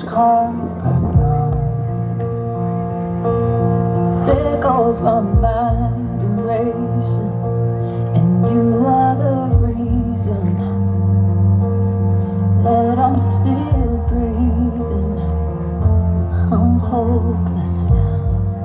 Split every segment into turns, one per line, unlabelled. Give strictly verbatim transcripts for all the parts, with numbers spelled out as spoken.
Please come back now.
There goes my mind racing, and you are the reason that I'm still breathing. I'm hopeless now.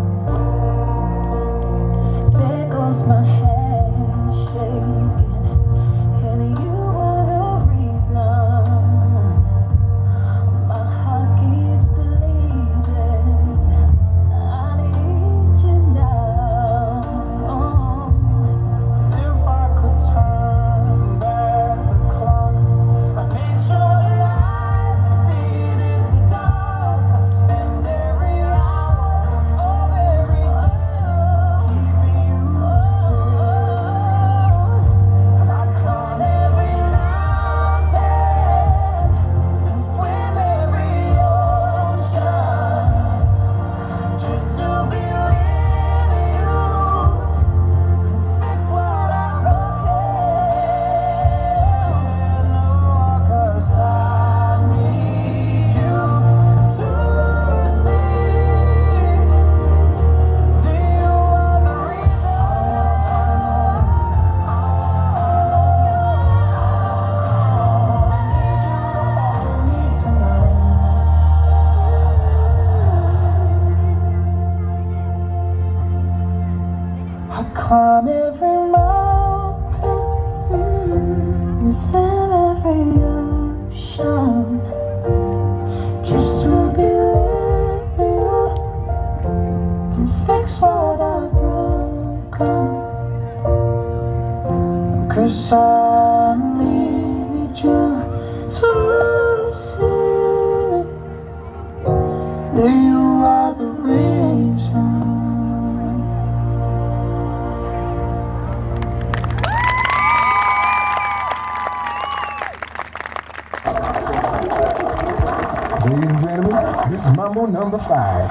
There goes my hand shaking, and you are the reason my heart keeps bleeding. I need you now.
If I could turn back the clock, I made sure the light defeated the dark. I spend every hour of every day keeping you safe. And I climb every mountain and swim every ocean just to be with you and fix what I've broken. No, 'cause I need you to see that you are the reason. I need you to hold me tonight. I climb every mountain
And swim every ocean
just to be with you and fix what I've broken. 'Cause I need you to see that you are the reason.
Ladies and gentlemen, this is Mambo number five.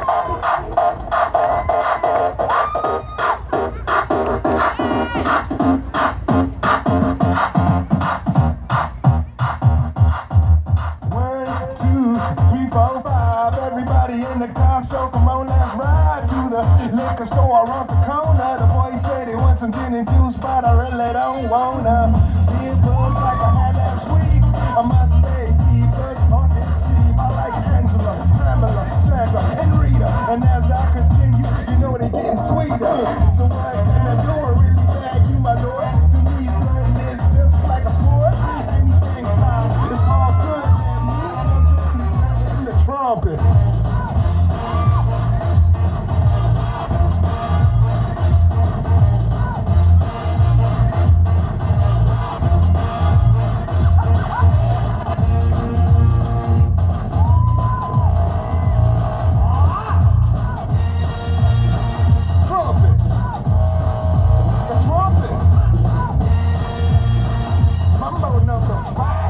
One, two, three, four, five. Everybody in the car, so come on, let's ride to the liquor store around the corner. The boys say they want some gin and juice, but I really don't wanna. It was like I had last week. I must stay keepers on this team. I like Angela, Pamela, Sandra, and Rita. And as I continue, you know they're getting sweeter. So what can I do? I really bag you, my lord. To me, flirting is just like a sport. Anything fine, it's all good. And me, I'm just in the trumpet.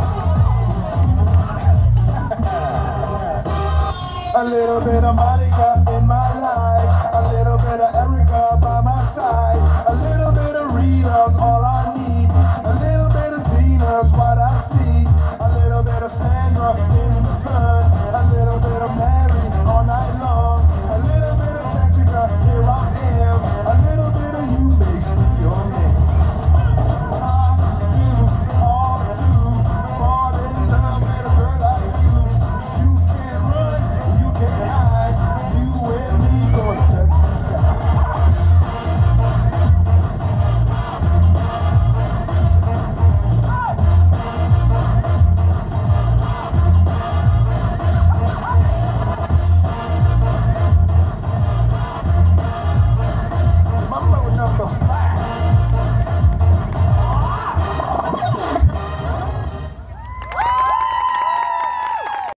A little bit of Monica,